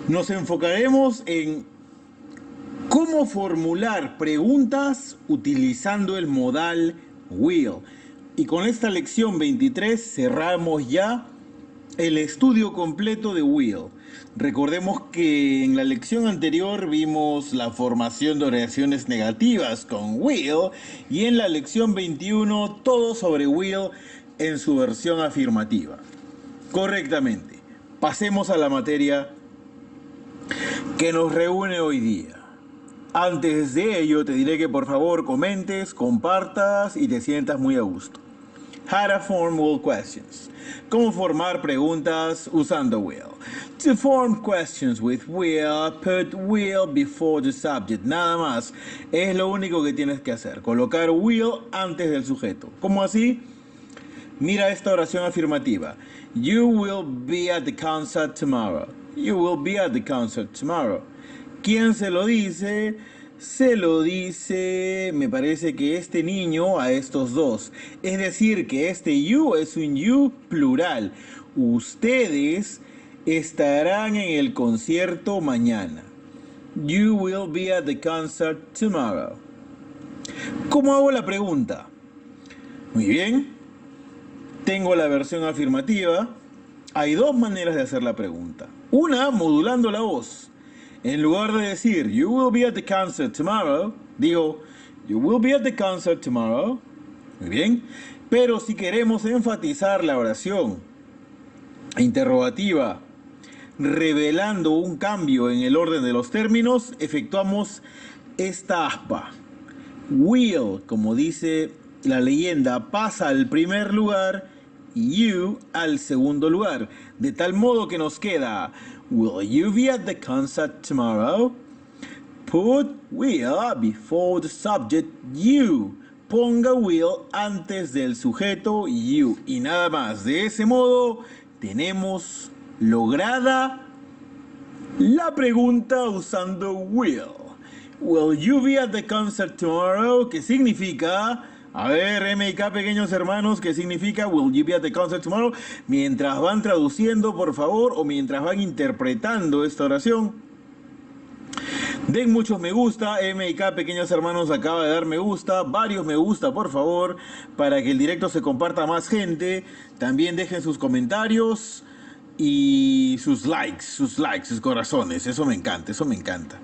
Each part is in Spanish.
Nos enfocaremos en cómo formular preguntas utilizando el modal will. Y con esta lección 23 cerramos ya el estudio completo de will. Recordemos que en la lección anterior vimos la formación de oraciones negativas con will y en la lección 21 todo sobre will en su versión afirmativa. Correctamente. Pasemos a la materia que nos reúne hoy día. Antes de ello te diré que por favor comentes, compartas y te sientas muy a gusto. How to form will questions. ¿Cómo formar preguntas usando will? To form questions with will, put will before the subject. Nada más. Es lo único que tienes que hacer. Colocar will antes del sujeto. ¿Cómo así? Mira esta oración afirmativa. You will be at the concert tomorrow. You will be at the concert tomorrow. ¿Quién se lo dice? Se lo dice, me parece que este niño a estos dos. Es decir, que este you es un you plural. Ustedes estarán en el concierto mañana. You will be at the concert tomorrow. ¿Cómo hago la pregunta? Muy bien. Tengo la versión afirmativa. Hay dos maneras de hacer la pregunta. Una, modulando la voz. En lugar de decir, you will be at the concert tomorrow, digo, you will be at the concert tomorrow. Muy bien. Pero si queremos enfatizar la oración interrogativa, revelando un cambio en el orden de los términos, efectuamos esta aspa. Will, como dice la leyenda, pasa al primer lugar y you al segundo lugar. De tal modo que nos queda, will you be at the concert tomorrow? Put will before the subject you. Ponga will antes del sujeto you. Y nada más. De ese modo tenemos lograda la pregunta usando will. Will you be at the concert tomorrow? ¿Qué significa? A ver, MK, pequeños hermanos, ¿qué significa will you be at the concert tomorrow? Mientras van traduciendo, por favor, o mientras van interpretando esta oración, den muchos me gusta. MK, pequeños hermanos, acaba de dar me gusta. Varios me gusta, por favor, para que el directo se comparta a más gente. También dejen sus comentarios y sus likes, sus corazones. Eso me encanta, eso me encanta.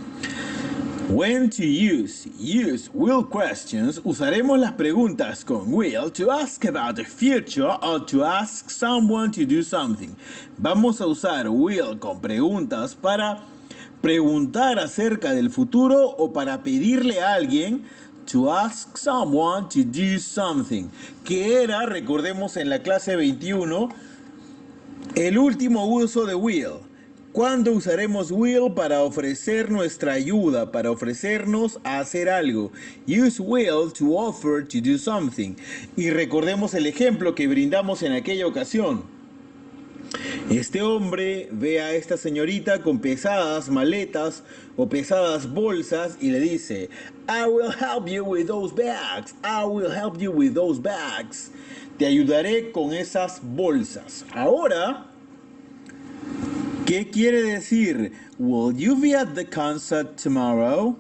When to use will questions. Usaremos las preguntas con will to ask about the future or to ask someone to do something. Vamos a usar will con preguntas para preguntar acerca del futuro o para pedirle a alguien to ask someone to do something. Que era, recordemos en la clase 21, el último uso de will. ¿Cuándo usaremos will para ofrecer nuestra ayuda, para ofrecernos a hacer algo? Use will to offer to do something. Y recordemos el ejemplo que brindamos en aquella ocasión. Este hombre ve a esta señorita con pesadas maletas o pesadas bolsas y le dice, I will help you with those bags. I will help you with those bags. Te ayudaré con esas bolsas. Ahora, ¿qué quiere decir? Will you be at the concert tomorrow?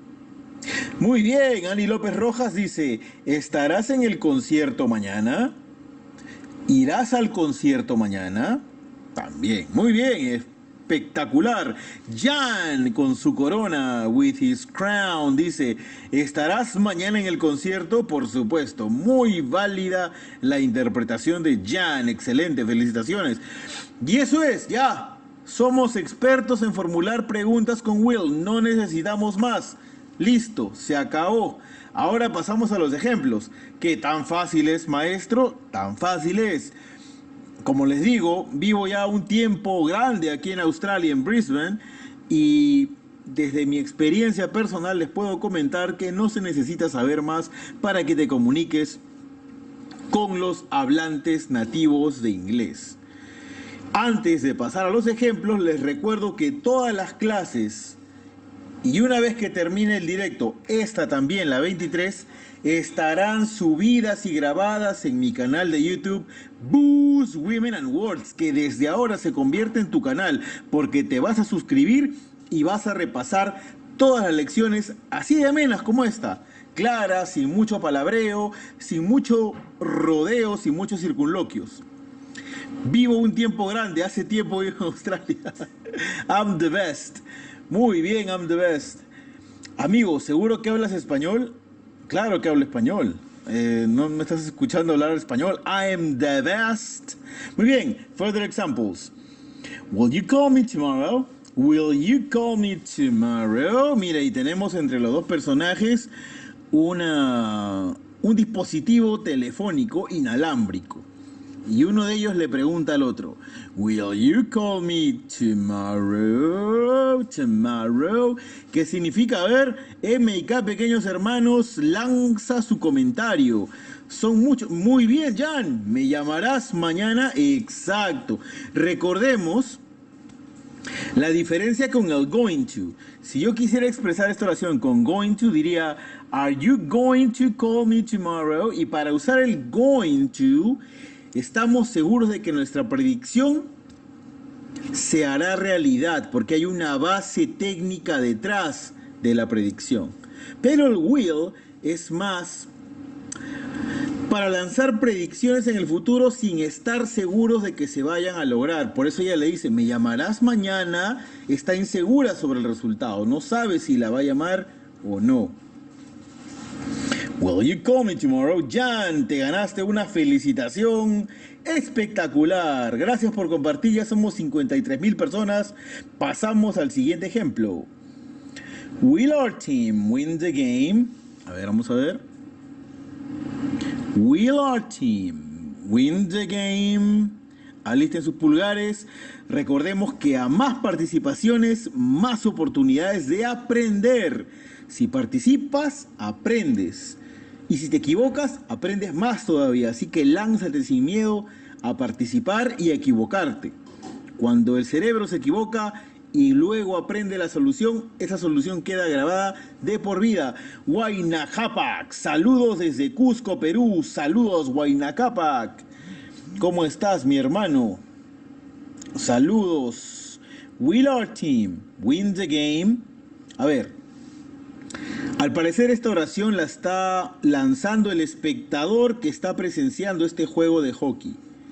Muy bien, Ani López Rojas dice, ¿estarás en el concierto mañana? ¿Irás al concierto mañana? También, muy bien, espectacular. Jan con su corona, with his crown, dice, ¿estarás mañana en el concierto? Por supuesto, muy válida la interpretación de Jan, excelente, felicitaciones. Y eso es, ya. Somos expertos en formular preguntas con will, no necesitamos más. Listo, se acabó. Ahora pasamos a los ejemplos. ¿Qué tan fácil es, maestro? Tan fácil es. Como les digo, vivo ya un tiempo grande aquí en Australia, en Brisbane, y desde mi experiencia personal les puedo comentar que no se necesita saber más para que te comuniques con los hablantes nativos de inglés. Antes de pasar a los ejemplos, les recuerdo que todas las clases Y una vez que termine el directo, esta también, la 23, estarán subidas y grabadas en mi canal de YouTube, Boost Women and Words, que desde ahora se convierte en tu canal, porque te vas a suscribir y vas a repasar todas las lecciones así de amenas como esta, claras, sin mucho palabreo, sin mucho rodeo, sin muchos circunloquios. Vivo un tiempo grande, hace tiempo vivo en Australia. I'm the best. Muy bien, I'm the best. Amigo, ¿seguro que hablas español? Claro que hablo español. ¿No me estás escuchando hablar español? I am the best. Muy bien, further examples. Will you call me tomorrow? Will you call me tomorrow? Mira, y tenemos entre los dos personajes un dispositivo telefónico inalámbrico. Y uno de ellos le pregunta al otro, Will you call me tomorrow? Tomorrow. ¿Qué significa? A ver, M&K, pequeños hermanos, lanza su comentario. Son muchos. Muy bien, Jan. ¿Me llamarás mañana? Exacto. Recordemos la diferencia con el going to. Si yo quisiera expresar esta oración con going to, diría, Are you going to call me tomorrow? Y para usar el going to, estamos seguros de que nuestra predicción se hará realidad, porque hay una base técnica detrás de la predicción. Pero el will es más para lanzar predicciones en el futuro sin estar seguros de que se vayan a lograr. Por eso ella le dice, me llamarás mañana, está insegura sobre el resultado, no sabe si la va a llamar o no. Will you call me tomorrow? Jan, te ganaste una felicitación espectacular. Gracias por compartir, ya somos 53,000 personas. Pasamos al siguiente ejemplo. Will our team win the game? A ver, vamos a ver. Will our team win the game? Alisten sus pulgares. Recordemos que a más participaciones, más oportunidades de aprender. Si participas, aprendes. Y si te equivocas, aprendes más todavía. Así que lánzate sin miedo a participar y a equivocarte. Cuando el cerebro se equivoca y luego aprende la solución, esa solución queda grabada de por vida. Huayna Cápac, saludos desde Cusco, Perú. Saludos, Huayna Cápac. ¿Cómo estás, mi hermano? Saludos. Will our team win the game? A ver. Al parecer esta oración la está lanzando el espectador que está presenciando este juego de hockey.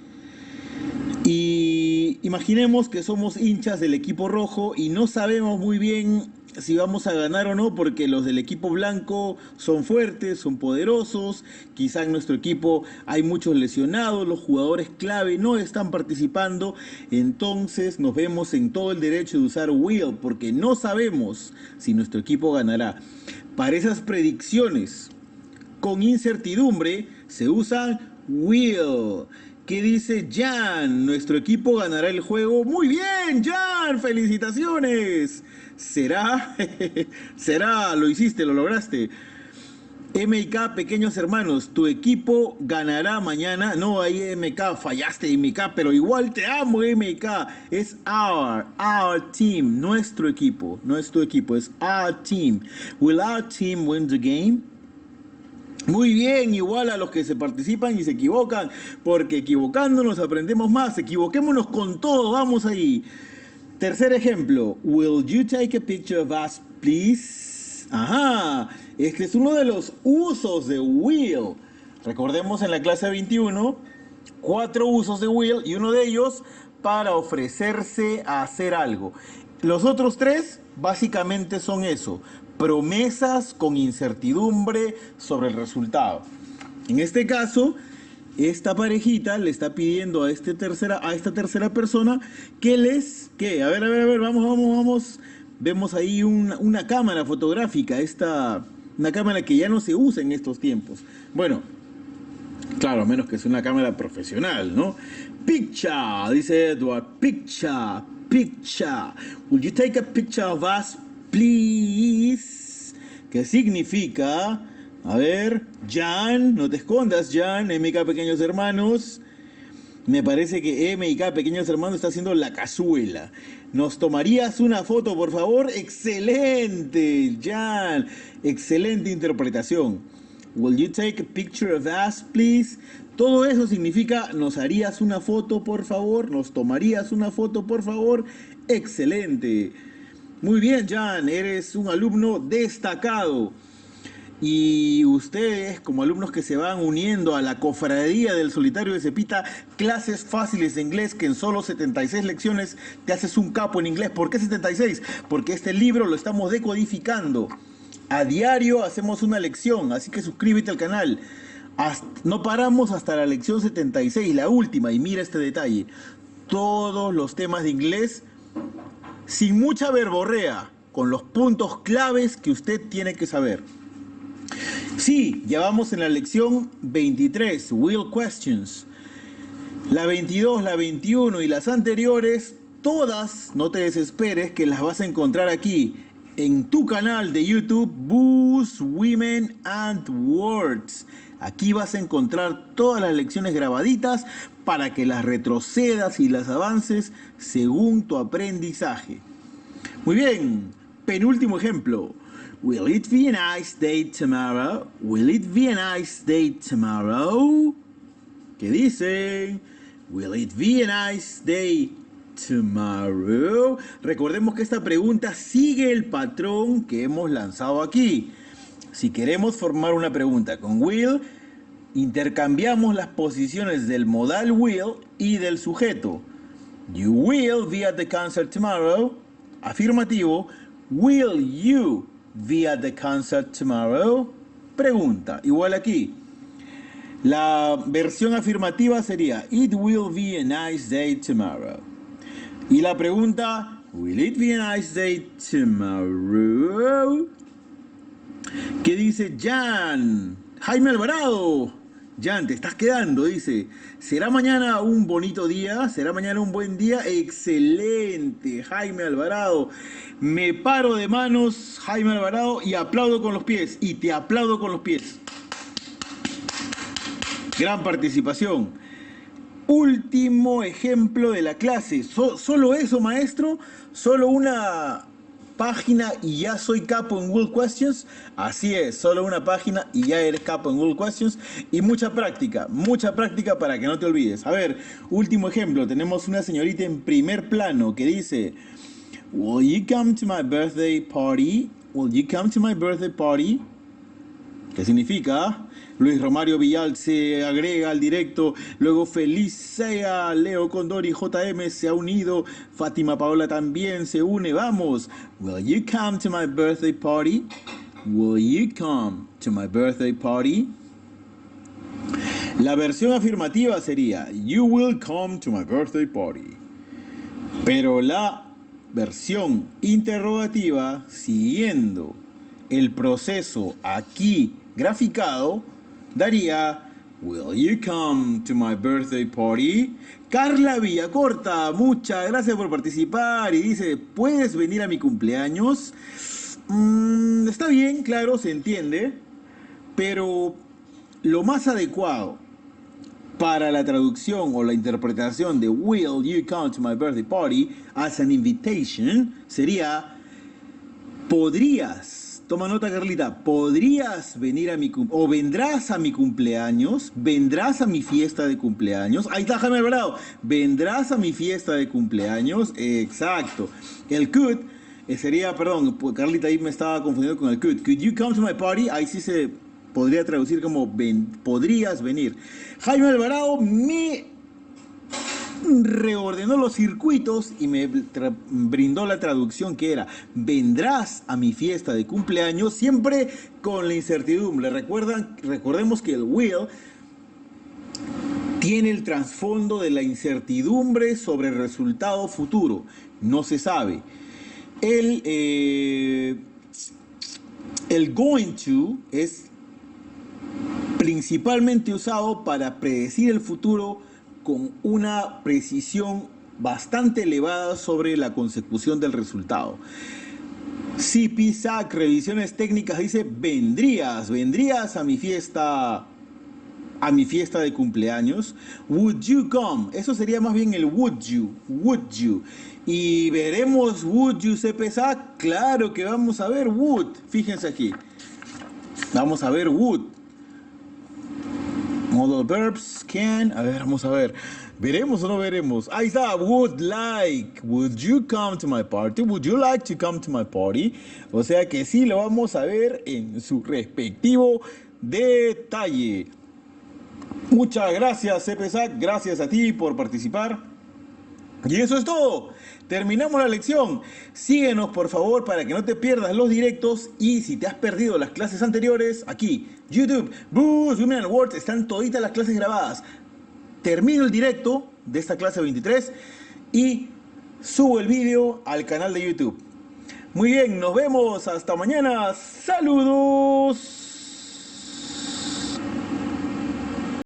Y imaginemos que somos hinchas del equipo rojo y no sabemos muy bien si vamos a ganar o no, porque los del equipo blanco son fuertes, son poderosos, quizá en nuestro equipo hay muchos lesionados, los jugadores clave no están participando, entonces nos vemos en todo el derecho de usar will, porque no sabemos si nuestro equipo ganará. Para esas predicciones con incertidumbre se usa will. ¿Qué dice Jan? Nuestro equipo ganará el juego. Muy bien, Jan, felicitaciones. ¿Será? ¿Será? Lo hiciste, lo lograste. M&K, pequeños hermanos, tu equipo ganará mañana. No, ahí M&K, fallaste M&K, pero igual te amo M&K. Es our team, nuestro equipo. No es tu equipo, es our team. Will our team win the game? Muy bien, igual a los que se participan y se equivocan, porque equivocándonos aprendemos más. Equivoquémonos con todo, vamos ahí. Tercer ejemplo, will you take a picture of us, please? Ajá, este es uno de los usos de will. Recordemos en la clase 21, 4 usos de will y uno de ellos para ofrecerse a hacer algo. Los otros 3 básicamente son eso. Promesas con incertidumbre sobre el resultado. En este caso, esta parejita le está pidiendo a esta tercera persona que a ver, vamos. Vemos ahí una cámara fotográfica, una cámara que ya no se usa en estos tiempos. Bueno, claro, a menos que sea una cámara profesional, ¿no? Picture, dice Edward, picture. Will you take a picture of us, please? ¿Qué significa? A ver, Jan, no te escondas, Jan, M&K, pequeños hermanos. Me parece que MK Pequeños Hermanos está haciendo la cazuela. ¿Nos tomarías una foto, por favor? Excelente, Jan. Excelente interpretación. Will you take a picture of us, please? Todo eso significa, ¿nos harías una foto, por favor? ¿Nos tomarías una foto, por favor? Excelente. Muy bien, Jan. Eres un alumno destacado. Y ustedes, como alumnos que se van uniendo a la cofradía del Solitario de Cepita, clases fáciles de inglés que en solo 76 lecciones te haces un capo en inglés. ¿Por qué 76? Porque este libro lo estamos decodificando. A diario hacemos una lección, así que suscríbete al canal. No paramos hasta la lección 76, la última, y mira este detalle. Todos los temas de inglés sin mucha verborrea, con los puntos claves que usted tiene que saber. Sí, ya vamos en la lección 23, Will Questions. La 22, la 21 y las anteriores, todas, no te desesperes, que las vas a encontrar aquí, en tu canal de YouTube, Boost Women and Words. Aquí vas a encontrar todas las lecciones grabaditas para que las retrocedas y las avances según tu aprendizaje. Muy bien, penúltimo ejemplo. Will it be a nice day tomorrow? Will it be a nice day tomorrow? ¿Qué dicen? Will it be a nice day tomorrow? Recordemos que esta pregunta sigue el patrón que hemos lanzado aquí. Si queremos formar una pregunta con will, intercambiamos las posiciones del modal will y del sujeto. You will be at the concert tomorrow. Afirmativo. Will you be at the concert tomorrow? Pregunta. Igual aquí. La versión afirmativa sería It will be a nice day tomorrow. Y la pregunta, Will it be a nice day tomorrow? ¿Qué dice Jan? Jaime Alvarado. Jan, te estás quedando, dice. ¿Será mañana un bonito día? ¿Será mañana un buen día? Excelente, Jaime Alvarado. Me paro de manos, Jaime Alvarado, y aplaudo con los pies. Y te aplaudo con los pies. Gran participación. Último ejemplo de la clase. Solo eso, maestro. Solo una página y ya soy capo en Google Questions. Así es, solo una página y ya eres capo en Google Questions. Y mucha práctica para que no te olvides. A ver, último ejemplo. Tenemos una señorita en primer plano que dice: Will you come to my birthday party? Will you come to my birthday party? ¿Qué significa? Luis Romario Villal se agrega al directo. Luego Feliz sea, Leo Condori JM se ha unido. Fátima Paola también se une. Vamos. Will you come to my birthday party? Will you come to my birthday party? La versión afirmativa sería You will come to my birthday party. Pero la versión interrogativa, siguiendo el proceso aquí graficado, daría Will you come to my birthday party? Carla Villacorta, muchas gracias por participar y dice, ¿puedes venir a mi cumpleaños? Está bien, claro, se entiende, pero lo más adecuado para la traducción o la interpretación de Will you come to my birthday party as an invitation sería podrías. Toma nota, Carlita. ¿Podrías venir a mi cumpleaños? ¿O vendrás a mi cumpleaños? ¿Vendrás a mi fiesta de cumpleaños? Ahí está, Jaime Alvarado. ¿Vendrás a mi fiesta de cumpleaños? Exacto. El could sería, perdón, Carlita ahí me estaba confundiendo con el could. Could you come to my party? Ahí sí se podría traducir como podrías venir. Jaime Alvarado me reordenó los circuitos y me brindó la traducción que era vendrás a mi fiesta de cumpleaños, siempre con la incertidumbre. Recordemos que el will tiene el trasfondo de la incertidumbre sobre el resultado futuro. No se sabe. El going to es principalmente usado para predecir el futuro con una precisión bastante elevada sobre la consecución del resultado. CPSAC, revisiones técnicas, dice vendrías a mi fiesta a mi fiesta de cumpleaños? Would you come? Eso sería más bien el would you, would you. Y veremos would you CPSA, claro que vamos a ver would, fíjense aquí. Vamos a ver would. Modal verbs, can, a ver, vamos a ver. ¿Veremos o no veremos? Ahí está, would like. Would you come to my party? Would you like to come to my party? O sea que sí lo vamos a ver en su respectivo detalle. Muchas gracias, CPSAC. Gracias a ti por participar. Y eso es todo. Terminamos la lección. Síguenos por favor para que no te pierdas los directos y si te has perdido las clases anteriores, aquí, YouTube, Boost, Women and Words, están toditas las clases grabadas. Termino el directo de esta clase 23 y subo el vídeo al canal de YouTube. Muy bien, nos vemos hasta mañana. Saludos.